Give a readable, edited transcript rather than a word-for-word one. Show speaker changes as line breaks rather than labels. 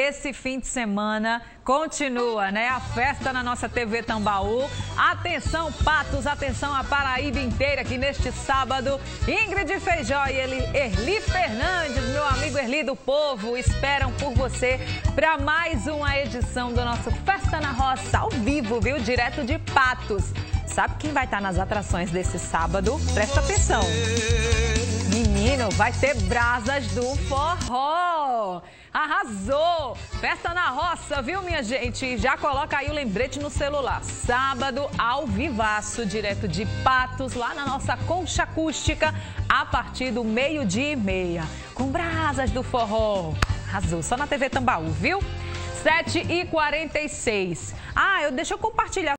esse fim de semana continua, né? A festa na nossa TV Tambaú. Atenção, Patos, atenção a Paraíba inteira, que neste sábado, Ingrid Feijó e Erli Fernandes, meu amigo Erli do Povo, esperam por você para mais uma edição do nosso Festa na Roça, ao vivo, viu? Direto de Patos. Sabe quem vai estar nas atrações desse sábado? Presta atenção. Menino, vai ter brasas do forró. Arrasou! Festa na Roça, viu, minha gente? Já coloca aí o lembrete no celular. Sábado, ao vivaço, direto de Patos, lá na nossa concha acústica, a partir do 12h30. Com brasas do forró. Arrasou, só na TV Tambaú, viu? 7h46. Deixa eu compartilhar